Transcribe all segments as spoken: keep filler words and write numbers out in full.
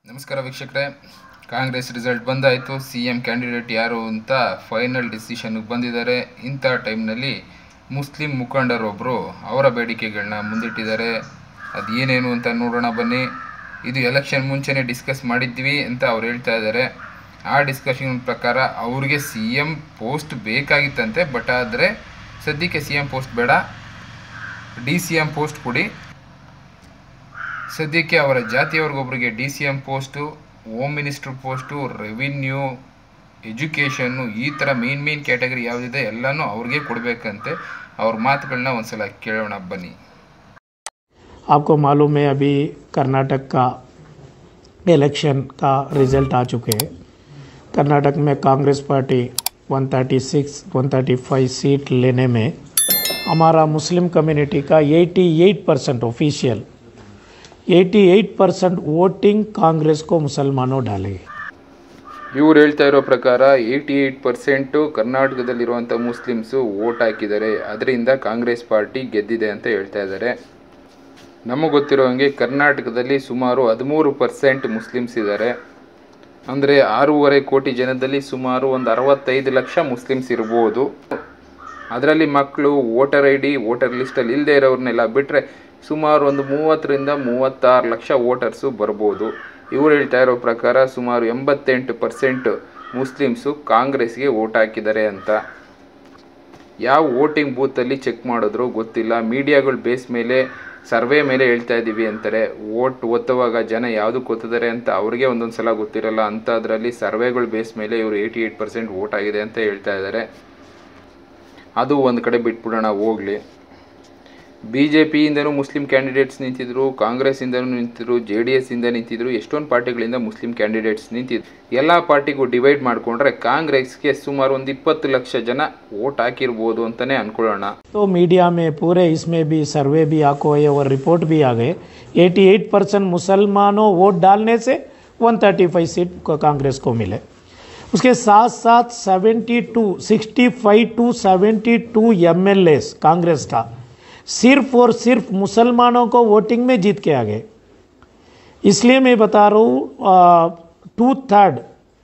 ನಮಸ್ಕಾರ ವೀಕ್ಷಕರೇ, ಕಾಂಗ್ರೆಸ್ ರಿಸಲ್ಟ್ ಬಂದಾಯಿತು. ಸಿ ಎಂ ಕ್ಯಾಂಡಿಡೇಟ್ ಯಾರು ಅಂತ ಫೈನಲ್ ಡಿಸಿಷನ್ಗೆ ಬಂದಿದ್ದಾರೆ. ಇಂಥ ಟೈಮ್ನಲ್ಲಿ ಮುಸ್ಲಿಂ ಮುಖಂಡರೊಬ್ಬರು ಅವರ ಬೇಡಿಕೆಗಳನ್ನ ಮುಂದಿಟ್ಟಿದ್ದಾರೆ. ಅದು ಏನೇನು ಅಂತ ನೋಡೋಣ ಬನ್ನಿ. ಇದು ಎಲೆಕ್ಷನ್ ಮುಂಚೆನೇ ಡಿಸ್ಕಸ್ ಮಾಡಿದ್ವಿ ಅಂತ ಅವ್ರು ಹೇಳ್ತಾ ಇದ್ದಾರೆ. ಆ ಡಿಸ್ಕಷನ್ ಪ್ರಕಾರ ಅವ್ರಿಗೆ ಸಿ ಎಂ ಪೋಸ್ಟ್ ಬೇಕಾಗಿತ್ತಂತೆ. ಬಟ್ ಆದರೆ ಸದ್ಯಕ್ಕೆ ಸಿ ಎಂ ಪೋಸ್ಟ್ ಬೇಡ, ಡಿ ಸಿ ಎಂ ಪೋಸ್ಟ್ ಕೊಡಿ. ಸದ್ಯಕ್ಕೆ ಅವರ ಜಾತಿಯವ್ರಿಗೊಬ್ಬರಿಗೆ D C M post, home minister post, revenue, education, ಈ ಥರ ಮೇನ್ ಮೇನ್ ಕ್ಯಾಟಗರಿ ಯಾವುದಿದೆ ಎಲ್ಲನೂ ಅವ್ರಿಗೆ ಕೊಡಬೇಕಂತೆ. ಅವ್ರ ಮಾತುಗಳನ್ನ ಒಂದ್ಸಲ ಕೇಳೋಣ ಬನ್ನಿ. आपको मालूम है अभी कर्नाटक का इलेक्शन का रिज़ल्ट आ चुके हैं. कर्नाटक में कांग्रेस पार्टी एक सौ छत्तीस एक सौ पैंतीस सीट लेने में हमारा मुस्लिम कम्युनिटी का अठासी परसेंट ऑफिशियल अठासी परसेंट वोटिंग कांग्रेस को मुसलमानों डाले. ಇವ್ರು ಹೇಳ್ತಾ ಇರೋ ಪ್ರಕಾರ ಏಯ್ಟಿ ಏಯ್ಟ್ ಪರ್ಸೆಂಟು ಕರ್ನಾಟಕದಲ್ಲಿರುವಂಥ ಮುಸ್ಲಿಮ್ಸು ವೋಟ್ ಹಾಕಿದ್ದಾರೆ. ಅದರಿಂದ ಕಾಂಗ್ರೆಸ್ ಪಾರ್ಟಿ ಗೆದ್ದಿದೆ ಅಂತ ಹೇಳ್ತಾ ಇದ್ದಾರೆ. ನಮಗೆ ಗೊತ್ತಿರೋ ಹಾಗೆ ಕರ್ನಾಟಕದಲ್ಲಿ ಸುಮಾರು ಹದಿಮೂರು ಪರ್ಸೆಂಟ್ ಮುಸ್ಲಿಮ್ಸ್ ಇದ್ದಾರೆ. ಅಂದರೆ ಆರೂವರೆ ಕೋಟಿ ಜನದಲ್ಲಿ ಸುಮಾರು ಒಂದು ಅರವತ್ತೈದು ಲಕ್ಷ ಮುಸ್ಲಿಮ್ಸ್ ಇರ್ಬೋದು. ಅದರಲ್ಲಿ ಮಕ್ಕಳು, ವೋಟರ್ ಐ ಡಿ, ವೋಟರ್ ಲಿಸ್ಟಲ್ಲಿ ಇಲ್ಲದೆ ಇರೋರನ್ನೆಲ್ಲ ಬಿಟ್ಟರೆ ಸುಮಾರು ಒಂದು ಮೂವತ್ತರಿಂದ ಮೂವತ್ತಾರು ಲಕ್ಷ ವೋಟರ್ಸು ಬರ್ಬೋದು. ಇವರು ಹೇಳ್ತಾ ಇರೋ ಪ್ರಕಾರ ಸುಮಾರು ಎಂಬತ್ತೆಂಟು ಪರ್ಸೆಂಟ್ ಮುಸ್ಲಿಮ್ಸು ಕಾಂಗ್ರೆಸ್ಗೆ ವೋಟ್ ಹಾಕಿದ್ದಾರೆ ಅಂತ. ಯಾವ ವೋಟಿಂಗ್ ಬೂತಲ್ಲಿ ಚೆಕ್ ಮಾಡಿದ್ರು ಗೊತ್ತಿಲ್ಲ. ಮೀಡಿಯಾಗಳ ಬೇಸ್ ಮೇಲೆ, ಸರ್ವೆ ಮೇಲೆ ಹೇಳ್ತಾ ಇದ್ದೀವಿ ಅಂತಾರೆ. ವೋಟ್ ಒತ್ತುವಾಗ ಜನ ಯಾವುದಕ್ಕೆ ಒತ್ತಿದ್ದಾರೆ ಅಂತ ಅವ್ರಿಗೆ ಒಂದೊಂದು ಸಲ ಗೊತ್ತಿರಲ್ಲ. ಅಂಥದ್ರಲ್ಲಿ ಸರ್ವೆಗಳ ಬೇಸ್ ಮೇಲೆ ಇವರು ಏಯ್ಟಿ ಏಯ್ಟ್ ಪರ್ಸೆಂಟ್ ವೋಟ್ ಆಗಿದೆ ಅಂತ ಹೇಳ್ತಾ ಇದ್ದಾರೆ. ಅದು ಒಂದು ಕಡೆ ಬಿಟ್ಬಿಡೋಣ ಹೋಗಲಿ. ಬಿ ಜೆ ಪಿಯಿಂದನೂ ಮುಸ್ಲಿಂ ಕ್ಯಾಂಡಿಡೇಟ್ಸ್ ನಿಂತಿದ್ರು, ಕಾಂಗ್ರೆಸ್ಸಿಂದನೂ ನಿಂತಿದ್ರು, ಜೆ ಡಿ ಎಸ್ ಇಂದ ನಿಂತಿದ್ರು, ಎಷ್ಟೊಂದು ಪಾರ್ಟಿಗಳಿಂದ ಮುಸ್ಲಿಂ ಕ್ಯಾಂಡಿಡೇಟ್ಸ್ ನಿಂತಿದ್ರು. ಎಲ್ಲ ಪಾರ್ಟಿಗೂ ಡಿವೈಡ್ ಮಾಡಿಕೊಂಡ್ರೆ ಕಾಂಗ್ರೆಸ್ಗೆ ಸುಮಾರು ಒಂದು ಇಪ್ಪತ್ತು ಲಕ್ಷ ಜನ ವೋಟ್ ಹಾಕಿರ್ಬೋದು ಅಂತಲೇ ಅಂದ್ಕೊಳ್ಳೋಣ. तो मीडिया में पूरे इसमें भी सर्वे भी आको है और रिपोर्ट भी आ गए. अठासी परसेंट मुसलमानों वोट डालने से एक सौ पैंतीस सीट को कांग्रेस को मिले. उसके साथ साथ बहत्तर, पैंसठ टू बहत्तर एमएलएस कांग्रेस का सिर्फ और सिर्फ मुसलमानों को वोटिंग में जीत के आ गए. इसलिए मैं बता रहा हूँ टू थर्ड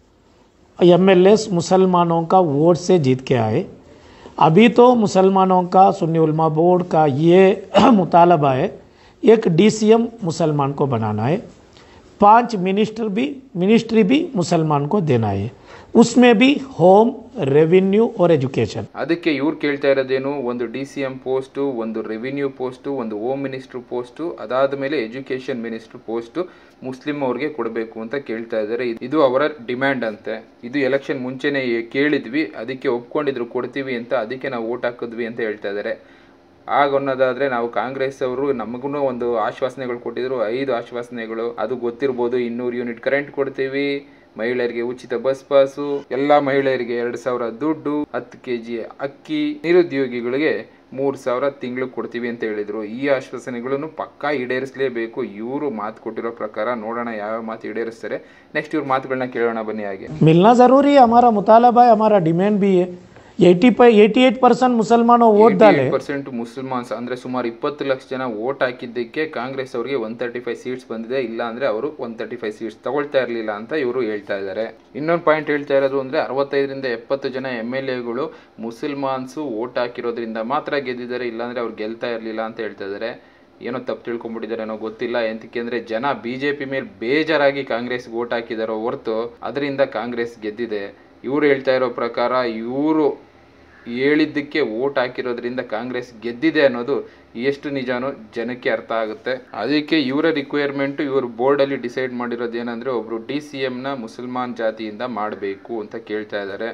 एमएलएस मुसलमानों का वोट से जीत के आए. अभी तो मुसलमानों का सुन्नी उलमा बोर्ड का ये मुतालबा है, एक डीसीएम मुसलमान को बनाना है, पांच मिनिस्टर भी मिनिस्ट्री भी मुसलमान को देना है, उसमें भी होम, ರೆವಿನ್ಯೂ और ಎಜುಕೇಷನ್. ಅದಕ್ಕೆ ಇವ್ರು ಕೇಳ್ತಾ ಇರೋದೇನು, ಒಂದು ಡಿ ಸಿ ಎಂ ಪೋಸ್ಟು, ಒಂದು ರೆವಿನ್ಯೂ ಪೋಸ್ಟು, ಒಂದು ಹೋಮ್ ಮಿನಿಸ್ಟ್ರ್ ಪೋಸ್ಟು, ಅದಾದ ಮೇಲೆ ಎಜುಕೇಷನ್ ಮಿನಿಸ್ಟ್ರ್ ಪೋಸ್ಟು ಮುಸ್ಲಿಂ ಅವ್ರಿಗೆ ಕೊಡಬೇಕು ಅಂತ ಕೇಳ್ತಾ ಇದ್ದಾರೆ. ಇದು ಅವರ ಡಿಮ್ಯಾಂಡ್ ಅಂತೆ. ಇದು ಎಲೆಕ್ಷನ್ ಮುಂಚೆನೇ ಕೇಳಿದ್ವಿ, ಅದಕ್ಕೆ ಒಪ್ಕೊಂಡಿದ್ರು ಕೊಡ್ತೀವಿ ಅಂತ, ಅದಕ್ಕೆ ನಾವು ವೋಟ್ ಹಾಕಿದ್ವಿ ಅಂತ ಹೇಳ್ತಾ ಇದ್ದಾರೆ. ಆಗ ಅನ್ನೋದಾದರೆ ನಾವು ಕಾಂಗ್ರೆಸ್ ಅವರು ನಮಗೂ ಒಂದು ಆಶ್ವಾಸನೆಗಳು ಕೊಟ್ಟಿದ್ರು, ಐದು ಆಶ್ವಾಸನೆಗಳು. ಅದು ಗೊತ್ತಿರ್ಬೋದು. ಇನ್ನೂರು ಯೂನಿಟ್ ಕರೆಂಟ್ ಕೊಡ್ತೀವಿ, ಮಹಿಳೆಯರಿಗೆ ಉಚಿತ ಬಸ್ ಪಾಸು, ಎಲ್ಲ ಮಹಿಳೆಯರಿಗೆ ಎರಡು ಸಾವಿರ ದುಡ್ಡು, ಹತ್ತು ಕೆ ಜಿ ಅಕ್ಕಿ, ನಿರುದ್ಯೋಗಿಗಳಿಗೆ ಮೂರು ಸಾವಿರ ತಿಂಗಳು ಕೊಡ್ತೀವಿ ಅಂತ ಹೇಳಿದ್ರು. ಈ ಆಶ್ವಾಸನೆಗಳನ್ನು ಪಕ್ಕಾ ಈಡೇರಿಸಲೇಬೇಕು. ಇವರು ಮಾತು ಕೊಟ್ಟಿರೋ ಪ್ರಕಾರ ನೋಡೋಣ ಯಾವ ಮಾತು ಈಡೇರಿಸ್ತಾರೆ. ನೆಕ್ಸ್ಟ್ ಇವ್ರ ಮಾತುಗಳನ್ನ ಕೇಳೋಣ ಬನ್ನಿ. ಹಾಗೆ मिलना जरूरी है, हमारा मुतालबा है, हमारा डिमांड भी है. एटी पर एटी एट परसेंट मुसलमानों वोट डाले. ಪರ್ಸೆಂಟ್ ಮುಸಲ್ಮಾನ್ಸ್ ಅಂದ್ರೆ ಸುಮಾರು ಇಪ್ಪತ್ತು ಲಕ್ಷ ಜನ ವೋಟ್ ಹಾಕಿದ್ದಕ್ಕೆ ಕಾಂಗ್ರೆಸ್ ಅವರಿಗೆ ಒನ್ ತರ್ಟಿ ಫೈವ್ ಸೀಟ್ಸ್ ಬಂದಿದೆ. ಇಲ್ಲ ಅಂದ್ರೆ ಅವರು ಒನ್ ತರ್ಟಿ ಫೈವ್ ಸೀಟ್ಸ್ ತಗೊಳ್ತಾ ಇರಲಿಲ್ಲ ಅಂತ ಇವರು ಹೇಳ್ತಾ ಇದ್ದಾರೆ. ಇನ್ನೊಂದು ಪಾಯಿಂಟ್ ಹೇಳ್ತಾ ಇರೋದು ಅಂದ್ರೆ ಅರವತ್ತೈದರಿಂದ ಎಪ್ಪತ್ತು ಜನ ಎಮ್ ಎಲ್ ಎಗಳು ಮುಸಲ್ಮಾನ್ಸು ವೋಟ್ ಹಾಕಿರೋದ್ರಿಂದ ಮಾತ್ರ ಗೆದ್ದಿದ್ದಾರೆ, ಇಲ್ಲಾಂದ್ರೆ ಅವ್ರು ಗೆಲ್ತಾ ಇರಲಿಲ್ಲ ಅಂತ ಹೇಳ್ತಾ ಇದ್ದಾರೆ. ಏನೋ ತಪ್ಪು ತಿಳ್ಕೊಂಡ್ಬಿಟ್ಟಿದ್ದಾರೆ ಏನೋ ಗೊತ್ತಿಲ್ಲ. ಎಂತಕ್ಕೆ ಅಂದ್ರೆ ಜನ ಬಿ ಜೆ ಪಿ ಮೇಲೆ ಬೇಜಾರಾಗಿ ಕಾಂಗ್ರೆಸ್ ವೋಟ್ ಹಾಕಿದಾರೋ ಹೊರತು ಅದರಿಂದ ಕಾಂಗ್ರೆಸ್ ಗೆದ್ದಿದೆ. ಇವರು ಹೇಳ್ತಾ ಇರೋ ಪ್ರಕಾರ ಇವರು ಹೇಳಿದ್ದಕ್ಕೆ ವೋಟ್ ಹಾಕಿರೋದ್ರಿಂದ ಕಾಂಗ್ರೆಸ್ ಗೆದ್ದಿದೆ ಅನ್ನೋದು ಎಷ್ಟು ನಿಜಾನೋ ಜನಕ್ಕೆ ಅರ್ಥ ಆಗುತ್ತೆ. ಅದಕ್ಕೆ ಇವರ ರಿಕ್ವೈರ್ಮೆಂಟು ಇವರು ಬೋರ್ಡಲ್ಲಿ ಡಿಸೈಡ್ ಮಾಡಿರೋದು ಏನಂದ್ರೆ ಒಬ್ರು ಡಿ ಸಿ ಎಂನ ಮುಸಲ್ಮಾನ್ ಜಾತಿಯಿಂದ ಮಾಡಬೇಕು ಅಂತ ಕೇಳ್ತಾ ಇದ್ದಾರೆ.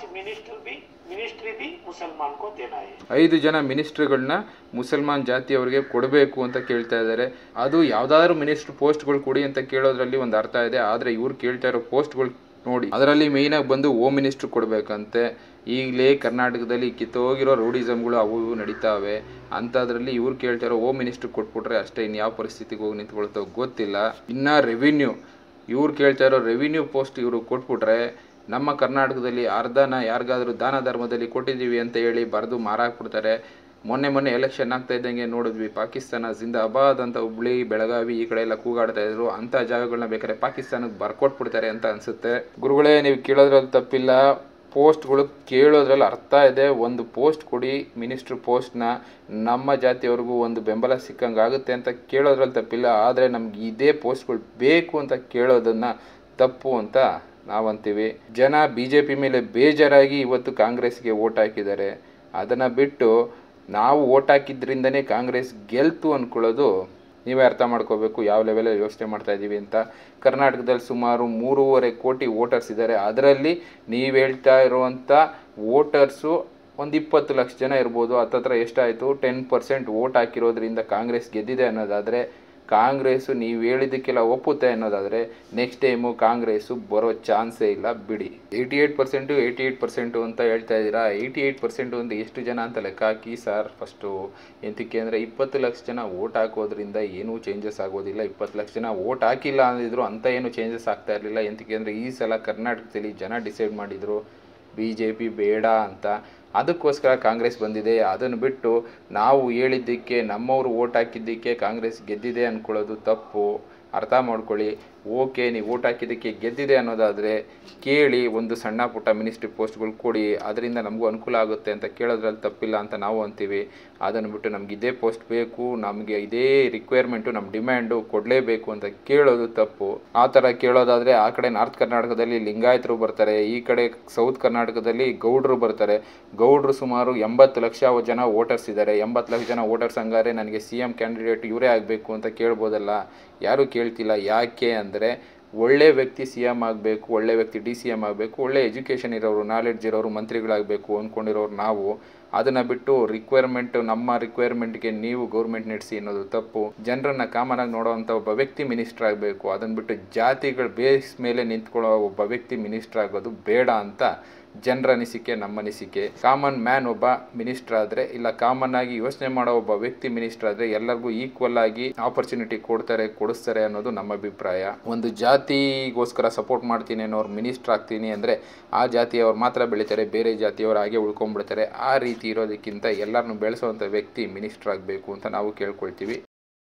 ಐದು ಜನ ಮಿನಿಸ್ಟ್ರಿಗಳನ್ನ ಮುಸಲ್ಮಾನ್ ಜಾತಿಯವರಿಗೆ ಕೊಡಬೇಕು ಅಂತ ಕೇಳ್ತಾ ಇದ್ದಾರೆ. ಅದು ಯಾವ್ದಾದ್ರು ಮಿನಿಸ್ಟ್ರ್ ಪೋಸ್ಟ್ಗಳು ಕೊಡಿ ಅಂತ ಕೇಳೋದ್ರಲ್ಲಿ ಒಂದು ಅರ್ಥ ಇದೆ. ಆದರೆ ಇವ್ರು ಕೇಳ್ತಾ ಇರೋ ಪೋಸ್ಟ್ಗಳು ನೋಡಿ, ಅದರಲ್ಲಿ ಮೇಯ್ನಾಗಿ ಬಂದು ಹೋಮ್ ಮಿನಿಸ್ಟ್ರ್ ಕೊಡಬೇಕಂತೆ. ಈಗಲೇ ಕರ್ನಾಟಕದಲ್ಲಿ ಕಿತ್ತೋಗಿರೋ ರೌಡಿಸಮ್ಗಳು ಅವು ಇವು ನಡೀತಾವೆ. ಅಂಥದ್ರಲ್ಲಿ ಇವ್ರು ಕೇಳ್ತಾ ಇರೋ ಹೋಮ್ ಮಿನಿಸ್ಟ್ರ್ ಕೊಟ್ಬಿಟ್ರೆ ಅಷ್ಟೇ, ಇನ್ನು ಯಾವ ಪರಿಸ್ಥಿತಿಗೆ ಹೋಗಿ ನಿಂತ್ಕೊಳ್ತೋ ಗೊತ್ತಿಲ್ಲ. ಇನ್ನು ರೆವಿನ್ಯೂ, ಇವ್ರು ಕೇಳ್ತಾ ಇರೋ ರೆವಿನ್ಯೂ ಪೋಸ್ಟ್ ಇವರು ಕೊಟ್ಬಿಟ್ರೆ ನಮ್ಮ ಕರ್ನಾಟಕದಲ್ಲಿ ಅರ್ಧನ ಯಾರಿಗಾದರೂ ದಾನ ಧರ್ಮದಲ್ಲಿ ಕೊಟ್ಟಿದ್ದೀವಿ ಅಂತ ಹೇಳಿ ಬರೆದು ಮಾರಾಕ್ಬಿಡ್ತಾರೆ. ಮೊನ್ನೆ ಮೊನ್ನೆ ಎಲೆಕ್ಷನ್ ಆಗ್ತಾ ಇದ್ದಂಗೆ ನೋಡಿದ್ವಿ, ಪಾಕಿಸ್ತಾನ ಜಿಂದಾಬಾದ್ ಅಂತ ಹುಬ್ಳಿ ಬೆಳಗಾವಿ ಈ ಕಡೆ ಎಲ್ಲ ಕೂಗಾಡ್ತಾ ಇದ್ರು. ಅಂಥ ಜಾಗಗಳನ್ನ ಬೇಕಾದ್ರೆ ಪಾಕಿಸ್ತಾನಕ್ಕೆ ಬರ್ಕೊಟ್ಬಿಡ್ತಾರೆ ಅಂತ ಅನಿಸುತ್ತೆ. ಗುರುಗಳೇ, ನೀವು ಕೇಳೋದ್ರಲ್ಲಿ ತಪ್ಪಿಲ್ಲ, ಪೋಸ್ಟ್ಗಳು ಕೇಳೋದ್ರಲ್ಲಿ ಅರ್ಥ ಇದೆ. ಒಂದು ಪೋಸ್ಟ್ ಕೊಡಿ, ಮಿನಿಸ್ಟ್ರ್ ಪೋಸ್ಟ್ನ, ನಮ್ಮ ಜಾತಿಯವ್ರಿಗೂ ಒಂದು ಬೆಂಬಲ ಸಿಕ್ಕಂಗೆ ಆಗುತ್ತೆ ಅಂತ ಕೇಳೋದ್ರಲ್ಲಿ ತಪ್ಪಿಲ್ಲ. ಆದರೆ ನಮ್ಗೆ ಇದೇ ಪೋಸ್ಟ್ಗಳು ಬೇಕು ಅಂತ ಕೇಳೋದನ್ನು ತಪ್ಪು ಅಂತ ನಾವಂತೀವಿ. ಜನ ಬಿ ಜೆ ಪಿ ಮೇಲೆ ಬೇಜಾರಾಗಿ ಇವತ್ತು ಕಾಂಗ್ರೆಸ್ಗೆ ಓಟ್ ಹಾಕಿದ್ದಾರೆ. ಅದನ್ನು ಬಿಟ್ಟು ನಾವು ಓಟ್ ಹಾಕಿದ್ರಿಂದನೇ ಕಾಂಗ್ರೆಸ್ ಗೆಲ್ತು ಅಂದ್ಕೊಳ್ಳೋದು ನೀವೇ ಅರ್ಥ ಮಾಡ್ಕೋಬೇಕು ಯಾವ ಲೆವೆಲಲ್ಲಿ ಯೋಚನೆ ಮಾಡ್ತಾ ಇದ್ದೀವಿ ಅಂತ. ಕರ್ನಾಟಕದಲ್ಲಿ ಸುಮಾರು ಮೂರುವರೆ ಕೋಟಿ ವೋಟರ್ಸ್ ಇದ್ದಾರೆ. ಅದರಲ್ಲಿ ನೀವು ಹೇಳ್ತಾ ಇರುವಂಥ ವೋಟರ್ಸು ಒಂದು ಇಪ್ಪತ್ತು ಲಕ್ಷ ಜನ ಇರ್ಬೋದು. ಹತ್ತತ್ರ ಎಷ್ಟಾಯಿತು, ಟೆನ್ ಪರ್ಸೆಂಟ್ ವೋಟ್ ಹಾಕಿರೋದ್ರಿಂದ ಕಾಂಗ್ರೆಸ್ ಗೆದ್ದಿದೆ ಅನ್ನೋದಾದರೆ, ಕಾಂಗ್ರೆಸ್ಸು ನೀವು ಹೇಳಿದ್ದಕ್ಕೆಲ್ಲ ಒಪ್ಪುತ್ತೆ ಅನ್ನೋದಾದರೆ ನೆಕ್ಸ್ಟ್ ಟೈಮು ಕಾಂಗ್ರೆಸ್ಸು ಬರೋ ಚಾನ್ಸೇ ಇಲ್ಲ, ಬಿಡಿ. Eighty eight percent eighty eight percent ಅಂತ ಹೇಳ್ತಾ ಇದ್ದೀರಾ. ಏಯ್ಟಿ ಏಯ್ಟ್ ಪರ್ಸೆಂಟು ಅಂತ ಎಷ್ಟು ಜನ ಅಂತ ಲೆಕ್ಕ ಹಾಕಿ ಸರ್ ಫಸ್ಟು. ಎಂತಕ್ಕೆ ಅಂದರೆ ಇಪ್ಪತ್ತು ಲಕ್ಷ ಜನ ವೋಟ್ ಹಾಕೋದ್ರಿಂದ ಏನೂ ಚೇಂಜಸ್ ಆಗೋದಿಲ್ಲ. ಇಪ್ಪತ್ತು ಲಕ್ಷ ಜನ ವೋಟ್ ಹಾಕಿಲ್ಲ ಅಂದಿದ್ರು ಅಂತ ಏನು ಚೇಂಜಸ್ ಆಗ್ತಾ ಇರಲಿಲ್ಲ. ಎಂತಕ್ಕೆ ಅಂದರೆ ಈ ಸಲ ಕರ್ನಾಟಕದಲ್ಲಿ ಜನ ಡಿಸೈಡ್ ಮಾಡಿದರು ಬಿ ಜೆ ಪಿ ಬೇಡ ಅಂತ. ಅದಕ್ಕೋಸ್ಕರ ಕಾಂಗ್ರೆಸ್ ಬಂದಿದೆ. ಅದನ್ನು ಬಿಟ್ಟು ನಾವು ಹೇಳಿದ್ದಕ್ಕೆ, ನಮ್ಮವರು ಓಟ್ ಹಾಕಿದ್ದಕ್ಕೆ ಕಾಂಗ್ರೆಸ್ ಗೆದ್ದಿದೆ ಅಂದ್ಕೊಳ್ಳೋದು ತಪ್ಪು. ಅರ್ಥ ಮಾಡ್ಕೊಳ್ಳಿ. ಓಕೆ, ನೀವು ಓಟ್ ಹಾಕಿದ್ದಕ್ಕೆ ಗೆದ್ದಿದೆ ಅನ್ನೋದಾದರೆ ಕೇಳಿ, ಒಂದು ಸಣ್ಣ ಪುಟ್ಟ ಮಿನಿಸ್ಟ್ರಿ ಪೋಸ್ಟ್ಗಳು ಕೊಡಿ, ಅದರಿಂದ ನಮಗೂ ಅನುಕೂಲ ಆಗುತ್ತೆ ಅಂತ ಕೇಳೋದ್ರಲ್ಲಿ ತಪ್ಪಿಲ್ಲ ಅಂತ ನಾವು ಅಂತೀವಿ. ಅದನ್ನು ಬಿಟ್ಟು ನಮ್ಗೆ ಇದೇ ಪೋಸ್ಟ್ ಬೇಕು, ನಮಗೆ ಇದೇ ರಿಕ್ವೈರ್ಮೆಂಟು, ನಮ್ಮ ಡಿಮ್ಯಾಂಡು ಕೊಡಲೇಬೇಕು ಅಂತ ಕೇಳೋದು ತಪ್ಪು. ಆ ಥರ ಕೇಳೋದಾದರೆ ಆ ಕಡೆ ನಾರ್ತ್ ಕರ್ನಾಟಕದಲ್ಲಿ ಲಿಂಗಾಯತರು ಬರ್ತಾರೆ, ಈ ಕಡೆ ಸೌತ್ ಕರ್ನಾಟಕದಲ್ಲಿ ಗೌಡ್ರು ಬರ್ತಾರೆ. ಗೌಡ್ರು ಸುಮಾರು ಎಂಬತ್ತು ಲಕ್ಷ ಜನ ವೋಟರ್ಸ್ ಇದ್ದಾರೆ. ಎಂಬತ್ತು ಲಕ್ಷ ಜನ ವೋಟರ್ಸ್ ಹಂಗಾರೆ ನನಗೆ ಸಿ ಎಮ್ ಕ್ಯಾಂಡಿಡೇಟ್ ಇವರೇ ಆಗಬೇಕು ಅಂತ ಕೇಳ್ಬೋದಲ್ಲ. ಯಾರೂ ಕೇಳ್ತಿಲ್ಲ. ಯಾಕೆ ಅಂದರೆ ಒಳ್ಳೆ ವ್ಯಕ್ತಿ ಸಿ ಎಮ್ ಆಗಬೇಕು, ಒಳ್ಳೆ ವ್ಯಕ್ತಿ ಡಿ ಸಿ ಎಮ್ ಆಗಬೇಕು, ಒಳ್ಳೆ ಎಜುಕೇಷನ್ ಇರೋರು, ನಾಲೆಡ್ಜ್ ಇರೋರು ಮಂತ್ರಿಗಳಾಗಬೇಕು ಅಂದ್ಕೊಂಡಿರೋರು ನಾವು. ಅದನ್ನು ಬಿಟ್ಟು ರಿಕ್ವೈರ್ಮೆಂಟ್, ನಮ್ಮ ರಿಕ್ವೈರ್ಮೆಂಟ್ಗೆ ನೀವು ಗೌರ್ಮೆಂಟ್ ನಡೆಸಿ ಅನ್ನೋದು ತಪ್ಪು. ಜನರನ್ನು ಕಾಮನಾಗಿ ನೋಡೋವಂಥ ಒಬ್ಬ ವ್ಯಕ್ತಿ ಮಿನಿಸ್ಟರ್ ಆಗಬೇಕು. ಅದನ್ನು ಬಿಟ್ಟು ಜಾತಿಗಳ ಬೇಸ್ ಮೇಲೆ ನಿಂತ್ಕೊಳ್ಳೋ ಒಬ್ಬ ವ್ಯಕ್ತಿ ಮಿನಿಸ್ಟರ್ ಆಗೋದು ಬೇಡ ಅಂತ ಜನರ ಅನಿಸಿಕೆ, ನಮ್ಮ ಅನಿಸಿಕೆ. ಕಾಮನ್ ಮ್ಯಾನ್ ಒಬ್ಬ ಮಿನಿಸ್ಟರ್ ಆದರೆ, ಇಲ್ಲ ಕಾಮನ್ ಆಗಿ ಯೋಚನೆ ಮಾಡೋ ಒಬ್ಬ ವ್ಯಕ್ತಿ ಮಿನಿಸ್ಟರ್ ಆದರೆ ಎಲ್ಲರಿಗೂ ಈಕ್ವಲ್ ಆಗಿ ಆಪರ್ಚುನಿಟಿ ಕೊಡ್ತಾರೆ, ಕೊಡಿಸ್ತಾರೆ ಅನ್ನೋದು ನಮ್ಮ ಅಭಿಪ್ರಾಯ. ಒಂದು ಜಾತಿಗೋಸ್ಕರ ಸಪೋರ್ಟ್ ಮಾಡ್ತೀನಿ ಅನ್ನೋರು ಮಿನಿಸ್ಟರ್ ಆಗ್ತೀನಿ ಅಂದರೆ ಆ ಜಾತಿಯವ್ರು ಮಾತ್ರ ಬೆಳೀತಾರೆ, ಬೇರೆ ಜಾತಿಯವರು ಹಾಗೆ ಉಳ್ಕೊಂಡ್ಬಿಡ್ತಾರೆ. ಆ ರೀತಿ ಇರೋದಕ್ಕಿಂತ ಎಲ್ಲರನ್ನು ಬೆಳೆಸೋವಂಥ ವ್ಯಕ್ತಿ ಮಿನಿಸ್ಟರ್ ಆಗಬೇಕು ಅಂತ ನಾವು ಕೇಳ್ಕೊಳ್ತೀವಿ.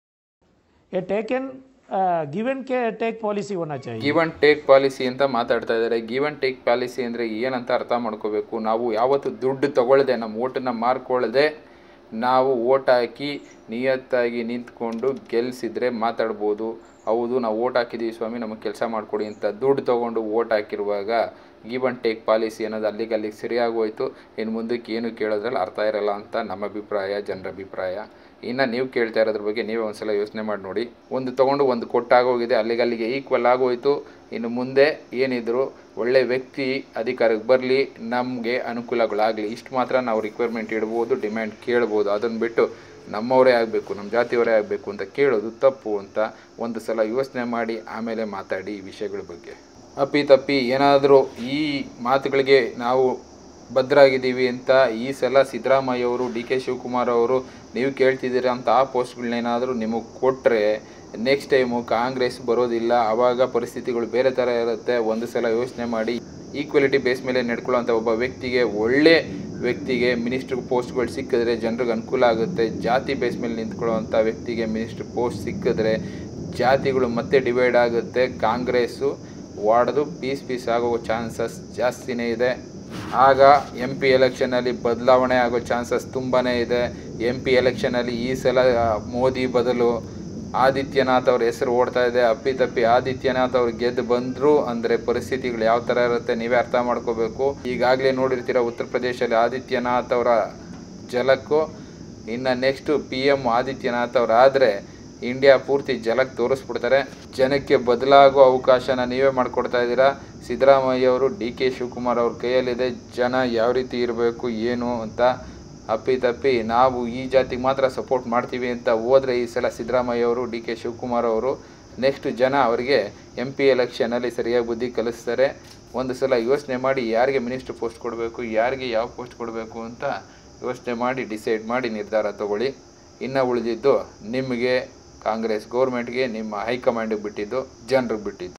A taken give and take policy ಹೋನಾ ಚಾಹಿಯೆ. ಗಿವ್ ಅಂಡ್ ಟೇಕ್ ಪಾಲಿಸಿ ಅಂತ ಮಾತಾಡ್ತಾ ಇದ್ದಾರೆ. ಗಿವ್ ಅಂಡ್ ಟೇಕ್ ಪಾಲಿಸಿ ಅಂದರೆ ಏನಂತ ಅರ್ಥ ಮಾಡ್ಕೋಬೇಕು. ನಾವು ಯಾವತ್ತು ದುಡ್ಡು ತಗೊಳ್ಳದೆ, ನಮ್ಮ ಓಟನ್ನು ಮಾರ್ಕೊಳ್ಳದೆ, ನಾವು ಓಟ್ ಹಾಕಿ ನಿಯತ್ತಾಗಿ ನಿಂತ್ಕೊಂಡು ಗೆಲ್ಲಿಸಿದ್ರೆ ಮಾತಾಡ್ಬೋದು. ಹೌದು, ನಾವು ಓಟ್ ಹಾಕಿದ್ದೀವಿ ಸ್ವಾಮಿ, ನಮಗೆ ಕೆಲಸ ಮಾಡಿಕೊಡಿ ಅಂತ ದುಡ್ಡು ತೊಗೊಂಡು ಓಟ್ ಹಾಕಿರುವಾಗ ಗಿವ್ ಅಂಡ್ ಟೇಕ್ ಪಾಲಿಸಿ ಅನ್ನೋದು ಅಲ್ಲಿಗೆ ಅಲ್ಲಿಗೆ ಸರಿಯಾಗೋಯ್ತು. ಇನ್ನು ಮುಂದಕ್ಕೆ ಏನು ಕೇಳೋದ್ರಲ್ಲಿ ಅರ್ಥ ಇರಲ್ಲ ಅಂತ ನಮ್ಮ ಅಭಿಪ್ರಾಯ, ಜನರ ಅಭಿಪ್ರಾಯ. ಇನ್ನು ನೀವು ಕೇಳ್ತಾ ಇರೋದ್ರ ಬಗ್ಗೆ ನೀವೇ ಒಂದ್ಸಲ ಯೋಚನೆ ಮಾಡಿ ನೋಡಿ. ಒಂದು ತೊಗೊಂಡು ಒಂದು ಕೊಟ್ಟಾಗೋಗಿದೆ, ಅಲ್ಲಿಗೆ ಅಲ್ಲಿಗೆ ಈಕ್ವಲ್ ಆಗೋಯ್ತು. ಇನ್ನು ಮುಂದೆ ಏನಿದ್ರು ಒಳ್ಳೆ ವ್ಯಕ್ತಿ ಅಧಿಕಾರಕ್ಕೆ ಬರಲಿ, ನಮಗೆ ಅನುಕೂಲಗಳಾಗಲಿ, ಇಷ್ಟು ಮಾತ್ರ ನಾವು ರಿಕ್ವೈರ್ಮೆಂಟ್ ಇಡ್ಬೋದು, ಡಿಮ್ಯಾಂಡ್ ಕೇಳ್ಬೋದು. ಅದನ್ನು ಬಿಟ್ಟು ನಮ್ಮವರೇ ಆಗಬೇಕು, ನಮ್ಮ ಜಾತಿಯವರೇ ಆಗಬೇಕು ಅಂತ ಕೇಳೋದು ತಪ್ಪು ಅಂತ ಒಂದು ಸಲ ಯೋಚನೆ ಮಾಡಿ ಆಮೇಲೆ ಮಾತಾಡಿ ಈ ವಿಷಯಗಳ ಬಗ್ಗೆ. ಅಪ್ಪಿ ತಪ್ಪಿ ಏನಾದರೂ ಈ ಮಾತುಗಳಿಗೆ ನಾವು ಭದ್ರಾಗಿದ್ದೀವಿ ಅಂತ ಈ ಸಲ ಸಿದ್ದರಾಮಯ್ಯವರು, ಡಿ ಕೆ ಶಿವಕುಮಾರ್ ಅವರು ನೀವು ಕೇಳ್ತಿದ್ದೀರ ಅಂತ ಆ ಪೋಸ್ಟ್ಗಳನ್ನೇನಾದರೂ ನಿಮಗೆ ಕೊಟ್ಟರೆ ನೆಕ್ಸ್ಟ್ ಟೈಮು ಕಾಂಗ್ರೆಸ್ ಬರೋದಿಲ್ಲ. ಆವಾಗ ಪರಿಸ್ಥಿತಿಗಳು ಬೇರೆ ಥರ ಇರುತ್ತೆ. ಒಂದು ಸಲ ಯೋಚನೆ ಮಾಡಿ. ಈಕ್ವಾಲಿಟಿ ಬೇಸ್ ಮೇಲೆ ನಡ್ಕೊಳ್ಳೋಂಥ ಒಬ್ಬ ವ್ಯಕ್ತಿಗೆ, ಒಳ್ಳೆ ವ್ಯಕ್ತಿಗೆ ಮಿನಿಸ್ಟ್ರ್ ಪೋಸ್ಟ್ಗಳು ಸಿಕ್ಕಿದ್ರೆ ಜನರಿಗೆ ಅನುಕೂಲ ಆಗುತ್ತೆ. ಜಾತಿ ಬೇಸ್ ಮೇಲೆ ನಿಂತ್ಕೊಳ್ಳೋವಂಥ ವ್ಯಕ್ತಿಗೆ ಮಿನಿಸ್ಟ್ರ್ ಪೋಸ್ಟ್ ಸಿಕ್ಕಿದ್ರೆ ಜಾತಿಗಳು ಮತ್ತೆ ಡಿವೈಡ್ ಆಗುತ್ತೆ. ಕಾಂಗ್ರೆಸ್ಸು ವಾಡ್ದು ಪೀಸ್ ಪೀಸ್ ಆಗೋ ಚಾನ್ಸಸ್ ಜಾಸ್ತಿನೇ ಇದೆ. ಆಗ ಎಂ ಪಿ ಎಲೆಕ್ಷನಲ್ಲಿ ಬದಲಾವಣೆ ಆಗೋ ಚಾನ್ಸಸ್ ತುಂಬಾ ಇದೆ. ಎಂ ಪಿ ಎಲೆಕ್ಷನಲ್ಲಿ ಈ ಸಲ ಮೋದಿ ಬದಲು ಆದಿತ್ಯನಾಥ್ ಅವ್ರ ಹೆಸರು ಓಡ್ತಾ ಇದೆ. ಅಪ್ಪಿ ತಪ್ಪಿ ಆದಿತ್ಯನಾಥ್ ಅವ್ರು ಗೆದ್ದು ಬಂದರು ಅಂದರೆ ಪರಿಸ್ಥಿತಿಗಳು ಯಾವ ಥರ ಇರುತ್ತೆ ನೀವೇ ಅರ್ಥ ಮಾಡ್ಕೋಬೇಕು. ಈಗಾಗಲೇ ನೋಡಿರ್ತೀರ ಉತ್ತರ ಪ್ರದೇಶದಲ್ಲಿ ಆದಿತ್ಯನಾಥ್ ಅವರ ಜಲಕ್ಕೂ, ಇನ್ನು ನೆಕ್ಸ್ಟು ಪಿ ಎಮ್ ಆದಿತ್ಯನಾಥ್ ಅವ್ರು ಆದರೆ ಇಂಡಿಯಾ ಪೂರ್ತಿ ಜಲಕ್ಕೆ ತೋರಿಸ್ಬಿಡ್ತಾರೆ. ಜನಕ್ಕೆ ಬದಲಾಗೋ ಅವಕಾಶನ ನೀವೇ ಮಾಡಿಕೊಡ್ತಾ ಇದ್ದೀರಾ. ಸಿದ್ದರಾಮಯ್ಯವರು, ಡಿ ಕೆ ಶಿವಕುಮಾರ್ ಅವ್ರ ಕೈಯಲ್ಲಿದೆ ಜನ ಯಾವ ರೀತಿ ಇರಬೇಕು ಏನು ಅಂತ. ಅಪ್ಪಿ ತಪ್ಪಿ ನಾವು ಈ ಜಾತಿಗೆ ಮಾತ್ರ ಸಪೋರ್ಟ್ ಮಾಡ್ತೀವಿ ಅಂತ ಹೋದರೆ ಈ ಸಲ ಸಿದ್ದರಾಮಯ್ಯವರು, ಡಿ ಕೆ ಶಿವಕುಮಾರ್ ಅವರು ನೆಕ್ಸ್ಟ್ ಜನ ಅವರಿಗೆ ಎಂ ಪಿ ಎಲೆಕ್ಷನಲ್ಲಿ ಸರಿಯಾಗಿ ಬುದ್ಧಿ ಕಲಿಸ್ತಾರೆ. ಒಂದು ಸಲ ಯೋಚನೆ ಮಾಡಿ ಯಾರಿಗೆ ಮಿನಿಸ್ಟ್ರ್ ಪೋಸ್ಟ್ ಕೊಡಬೇಕು, ಯಾರಿಗೆ ಯಾವ ಪೋಸ್ಟ್ ಕೊಡಬೇಕು ಅಂತ ಯೋಚನೆ ಮಾಡಿ ಡಿಸೈಡ್ ಮಾಡಿ ನಿರ್ಧಾರ ತಗೊಳ್ಳಿ. ಇನ್ನು ಉಳಿದಿದ್ದು ನಿಮಗೆ, ಕಾಂಗ್ರೆಸ್ ಗೌರ್ಮೆಂಟ್ಗೆ, ನಿಮ್ಮ ಹೈಕಮಾಂಡಿಗೆ ಬಿಟ್ಟಿದ್ದು, ಜನರಿಗೆ ಬಿಟ್ಟಿದ್ದು.